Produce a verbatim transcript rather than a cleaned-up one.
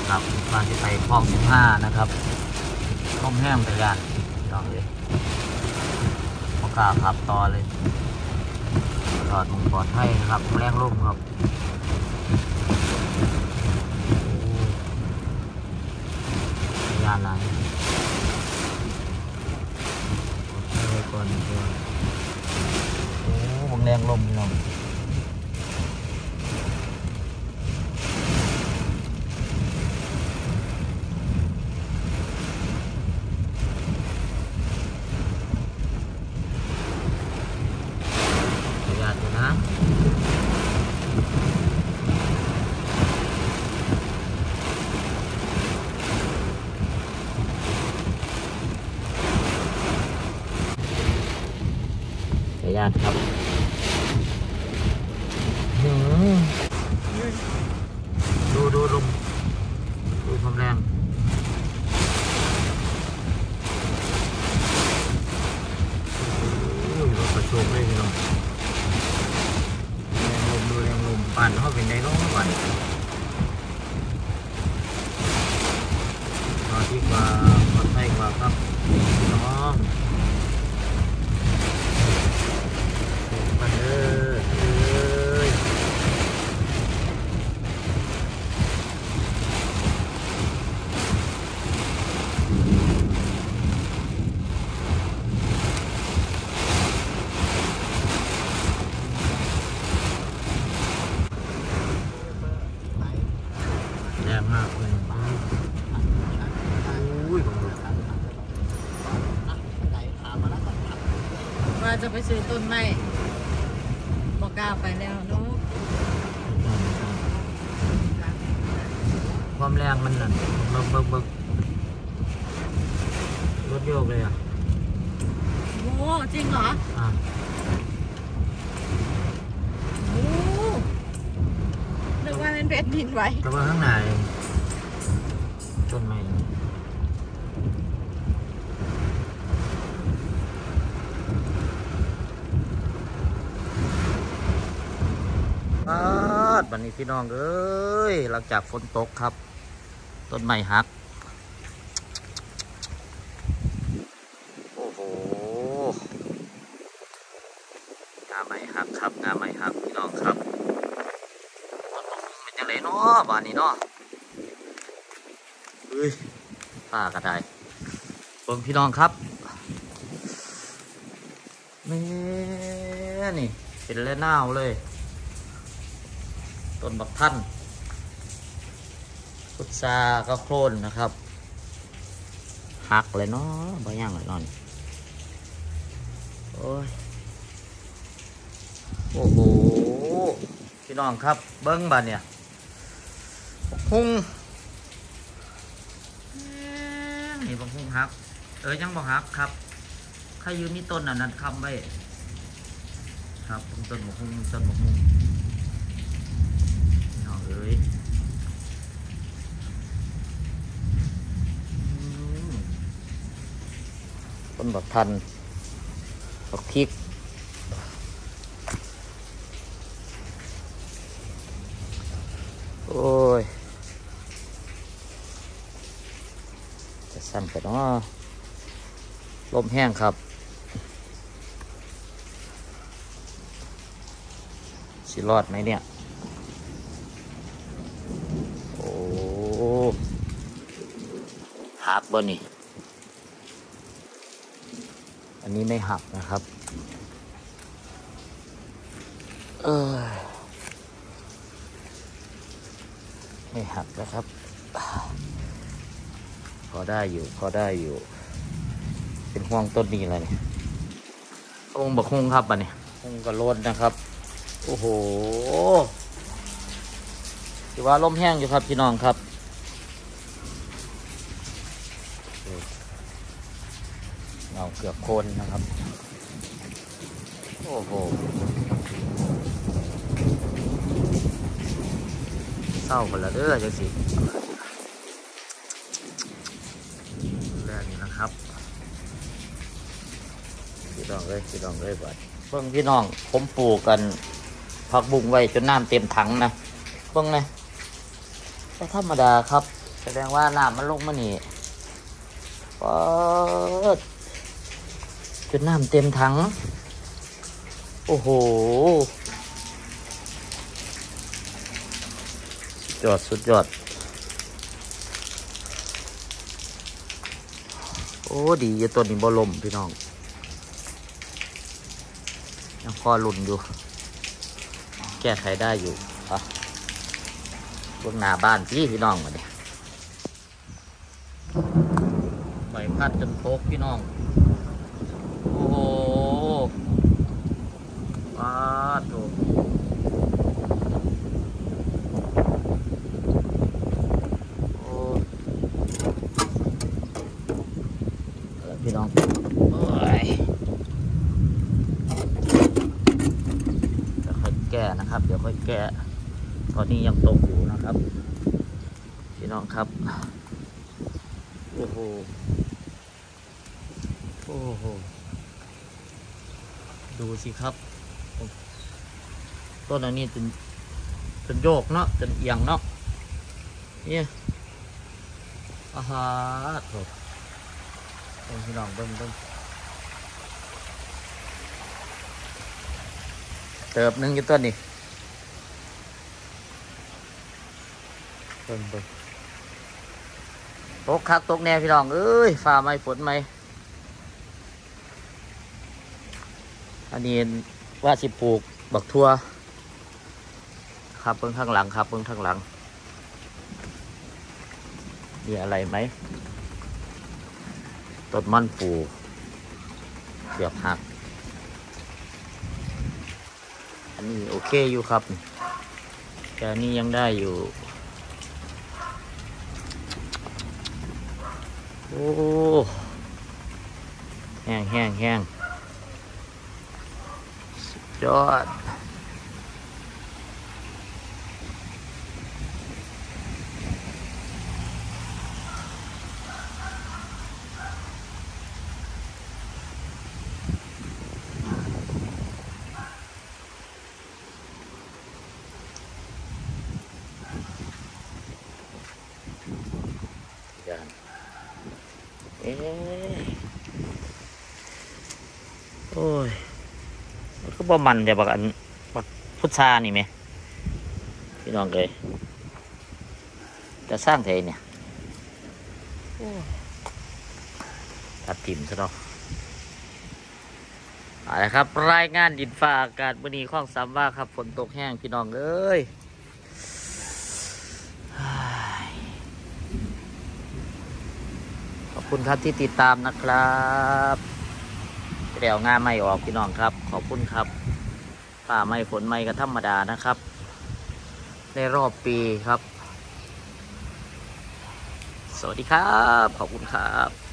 ครับบ้านที่ไปคลองสิบห้านะครับต้มแห้งแต่ยานลองเลยโอกาสขับต่อเลยจอดมุงปลอดภัยนะครับแรงลมครับยานไหนปลอดภัยก่อนตัวโอ้บางแรงลมพี่น้องขออนุญาตครับดูดูลมดูความแรงโอ้ยรถประชดเลยพี่น้องแรงลมดูแรงลมปั่นเข้าเป็นในร่องปั่นมาที่กว่าปลอดภัยกว่าครับพี่น้องมาเด้อเอ้ยแรงมากเลยอุ้ยว่าจะไปซื้อต้นไม้บอกกล้าไปแล้วเนาะความแรงมันนั่นเบิกเบิกเบิกรถโยกเลยอ่ะโอ้จริงเหรออ่าโอ้นึกว่าเป็นเพชรดินไว้แต่ว่าข้างในต้นไม้วันนี้พี่น้องเอ้ยหลังจากฝนตกครับต้นไม้หักโอ้โหงาไม้หักครับงาไม้หักพี่น้องครับต้นมะม่วงเป็นยังไงเนาะบ้านนี้เนาะเฮ้ยป้ากระไดเบิ่งพี่น้องครับนี่นี่เป็นเล่นหน้าเลยต้นบักท่านพุทราก็โค่นนะครับหักเลยเนาะบ่ย่างเลยนอนโอ้ยโอ้โหพี่น้องครับเบิ้งบ้านเนี่ยหุ่งนี่บักหุ่งหักเออยังบักหักครับใครยืมมีต้นอันนั้นคำไว้ครับต้นบักหุ่งต้นบักหุ่งเอ้ยต้นบักทันบักพริกโอ้ยจะสั่นไปเนาะลมแห้งครับสิรอดไหมเนี่ยหักบ่นี่อันนี้ไม่หักนะครับเออไม่หักนะครับพอได้อยู่พอได้อยู่เป็นห่วงต้นนี้เลยเนี่ยองค์บักฮุงครับอันนี้ฮุงกระโลนนะครับโอ้โหถือว่าลมแห้งอยู่ครับพี่น้องครับเงาเกือบโคนนะครับโอ้โหเศร้าหมดแล้วเด้อจังสิแรกนี้นะครับพี่น้องเลยพี่น้องเลยบัดเพิ่งพี่น้องผมปลูกกันผักบุ้งไว้จนน้ำเต็มถังนะเพิ่งไงก็ธรรมดาครับแสดงว่าน้ำมันลงมานี่ปอดจนน้ำเต็มถังโอ้โหสุดยอดสุดยอดโอ้ดีอยู่ตัวนี้บ่ลมพี่น้องยังพอหลุนอยู่แก้ไขได้อยู่อ่ะบนหน้าบ้านพี่พี่น้องมาเนี่ยใบพัดจนโพกพี่น้องโอ้โหว้าโถโอ้พี่น้องโอ้ยเดี๋ยวค่อยแก้นะครับเดี๋ยวค่อยแก้ตอนนี้ยังตกอยู่นะครับพี่น้องครับโอ้โหโอ้โหดูสิครับต้นอันนี้จนจนโยกเนาะจนเอียงเนาะเนี่ยอาฮาโถเบิ่งพี่น้องเบิ่งเบิ่งเติบหนึ่งอยู่ต้นนี่เบิ่งเบิ่งตกคักตกแน่พี่น้องเอ้ยฟ้าไหมฝนไหมอันนี้ว่าสิปลูกบักทั่วครับเบิ่งข้างหลังครับเบิ่งข้างหลังมีอะไรไหมต้นมันปูเกือบหักอันนี้โอเคอยู่ครับแต่อันนี้ยังได้อยู่โอ้แห้งแห้งแห้งสุดยอดเอ๊ะโอ้ยมันก็บ่มันแต่บักอันบักพุทธานี่ไหมพี่น้องเลยจะสร้างเทเนี่ยตัดถิ่มซะเนาะเอาละครับรายงานดินฟ้าอากาศวันนี้ข้องสามว่าครับฝนตกแห้งพี่น้องเอ้ยขอบคุณครับที่ติดตามนะครับเดี๋ยวงานไม่ออกพี่น้องครับขอบคุณครับฝ่าไม่ฝนไม่ก็ธรรมดานะครับในรอบปีครับสวัสดีครับขอบคุณครับ